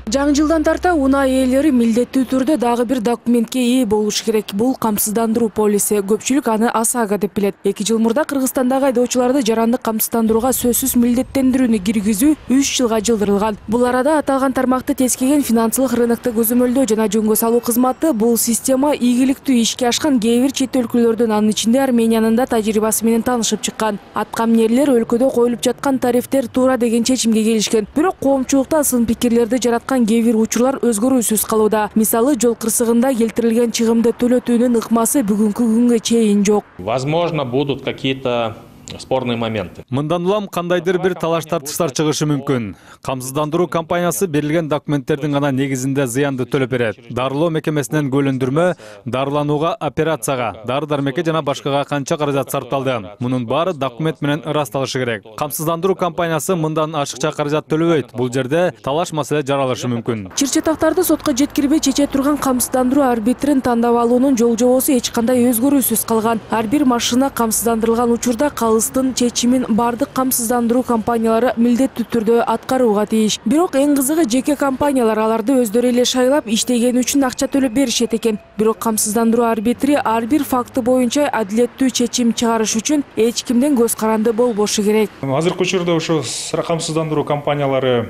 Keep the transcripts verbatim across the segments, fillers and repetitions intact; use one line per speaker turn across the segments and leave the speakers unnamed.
Жаңы жылдан тарта унаа ээлери милдеттүү түрдө дагы бир документке ээ болуш керек. Бул камсыздандыруу полиси. Көпчүлүк аны ОСАГО деп билет. эки жыл мурда Кыргызстандагы айдоочуларды жарандык камсыздандырууга сөзсүз милдеттендирүүнү киргизүү үч жылга жылдырылган. Бул арада аталган тармакты тескеген финансылык рынокто көзөмөлдөө жана жөнгө салуу кызматы бул система ийгиликтүү ишке ашкан кээ бир чет өлкөлөрдүн, анын ичинде Армениянын да тажрыйбасы менен таанышып чыккан. Аткаминерлер өлкөдө коюлуп жаткан тарифтер туура деген чечимге келишкен. Бирок коомчулукта сын пикирлерди жараткан кээ бир учурлар өзгөрүүсүз калууда. Мисалы, жол кырсыгында келтирилген чыгымды төлөтүүнүн ыкмасы бүгүнкү күнгө чейин жок.
Возможно, будут какие-то спорные моменты.
Мындан улам кандайдыр бир талаш тартыштар чыгышы мүмкүн. Камсыздандыруу компаниясы берилген документтердин гана негизинде зыянды төлөп берет. Дарылоо мекемесинен бөлүндүрмө, дарыланууга, операцияга, дары-дармекке жана башкага канча каражат сарпталды. Мунун баары документ менен ырасталышы керек. Камсыздандыруу компаниясы мындан ашыкча каражат төлөбөйт. Бул жерде талаш маселе жаралышы мүмкүн.
Чыр-чатактарды сотко жеткирбей чече турган камсыздандыруу арбитрин тандап алуунун жол жобосу эч кандай өзгөрүүсүз калган. Ар бир машина камсыздандырылган учурда калыстын чечимин бардык камсыздандыруу компаниялары милдеттүү түрдө аткарууга тийиш. Бирок эң кызыгы, жеке компаниялар аларды өздөрү эле шайлап иштегени үчүн акча төлөп беришет экен. Бирок камсыздандыруу арбитри ар бир факты боюнча адилеттүү чечим чыгарыш үчүн эч кимден көз каранды болбошу керек.
Азыркы учурда ошо камсыздандыруу компаниялары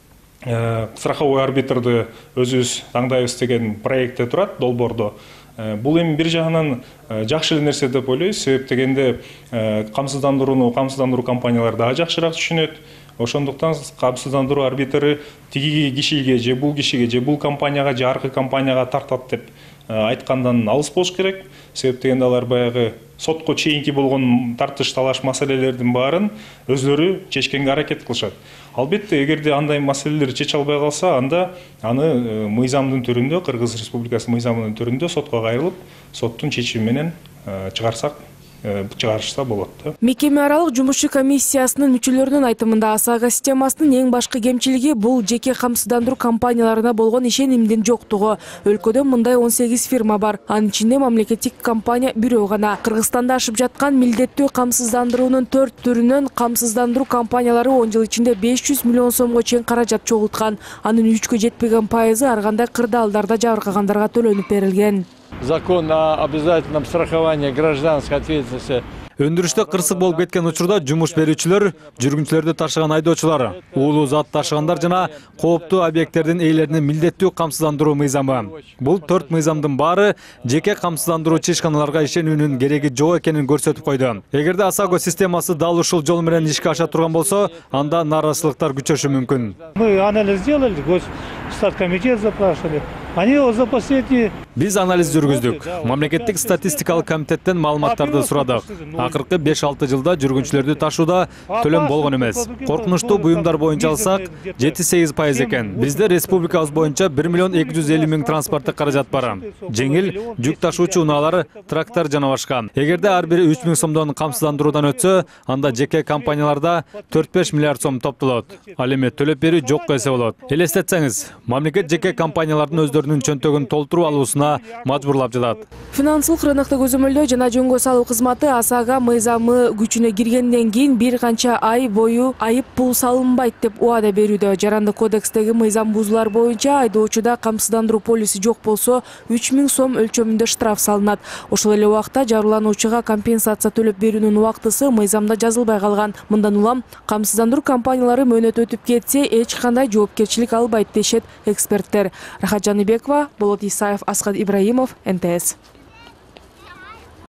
страховой арбитрди өзүбүз таңдайбыз деген проектте турат, долбоордо. Бул эми бир жагынан жакшы эле нерсе деп ойлойбуз. Себеп дегенде камсыздандырууну камсыздандыруу компаниялары дагы жакшыраак түшүнөт. Ошондуктан камсыздандыруу арбитри тиги кишиге же бул кишиге же бул компанияга же аркы компанияга тартат деп айткандан алыс болуш керек. Себеп дегенде алар баягы сотко чейинки болгон тартыш талаш маселелердин баарын өзлөрү чечкенге аракет кылышат. Албетте, эгерде андай маселелер чече албай калса, анда аны мыйзамдын түрүндө, Кыргыз Республикасы мыйзамынын түрүндө сотко кайрылып, соттун чечими менен чыгарсак чыгарышса болот.
Мекеме аралык жумушчу комиссиясынын мүчөлөрүнүн айтымында ОСАГО системасынын эң башкы кемчилиги бул жеке камсыздандыруу компанияларына болгон ишенимдин жоктугу. Өлкөдө мындай он сегиз фирма бар. Анын ичинде мамлекеттик компания бирөө гана. Кыргызстанда ашып жаткан милдеттүү камсыздандыруунун төрт түрүнөн камсыздандыруу компаниялары он жыл ичинде беш жүз миллион сомго чейин каражат чогулткан. Анын үчкө жетпеген пайызы ар кандай кырдаалдарда жабыркагандарга төлөнүп берилген.
Закон о обязательном страховании гражданской ответственности.
Өндүрүштө кырсык болуп кеткен учурда жумуш берүүчүлөр, жүргүнчүлөрдү ташыган айдоочулар, уулуу зат ташыгандар жана кооптуу объекттердин ээлеринин милдеттүү камсыздандыруу мыйзамы. Бул төрт мыйзамдын баары жеке камсыздандыруучу ишканаларга ишенүүнүн кереги жок экенин көрсөтүп койду. Эгерде ОСАГО системасы дал ушул жол менен ишке аша турган болсо, анда нааразычылыктар күчөшү мүмкүн.
Мы анализ сделали, Госстаткомитет запрашивали. Они за последние...
Биз анализ жүргүздүк. Мамлекеттик статистикалык комитеттен маалыматтарды сурадык. Акыркы беш алты жылда жүргүнчүлөрдү ташууда төлөм болгон эмес. Коркунучтуу буюмдар боюнча алсак, жети сегиз пайыз экен. Бизде республикабыз боюнча бир миллион эки жүз элүү миң транспорттук каражат бар. Жеңил жүк ташуучу унаалар, трактор жана башка. Эгерде ар бири үч миң сомдон камсыздандыруудан өтсө, анда жеке компанияларда төрт беш миллиард сом топтолот. Ал эми төлөп берүү жокко эсе болот. Элестетсеңиз, мамлекет жеке компаниялардын өздөрүнүн чөнтөгүн толтуруу алуусуна мажбурлап жатат.
Финансылык рынокто көзөмөлдөө жана жөнгө салуу кызматы ОСАГО мыйзамы күчүнө киргенден кийин бир канча ай бою айып пул салынбайт деп убада берүүдө. Жарандык кодекстеги мыйзам бузуулар боюнча айдоочуда камсыздандыруу полиси жок болсо үч миң сом өлчөмүндө штраф салынат. Ошол эле убакта жарылануучуга компенсация төлөп берүүнүн убактысы мыйзамда жазылбай калган. Мындан улам камсыздандыруу компаниялары мөөнөт өтүп кетсе, эч кандай жоопкерчилик албайт дешет эксперттер. Рахат Жаныбекова, Болот Исаев, Асхат Ибраимов, эн тэ эс.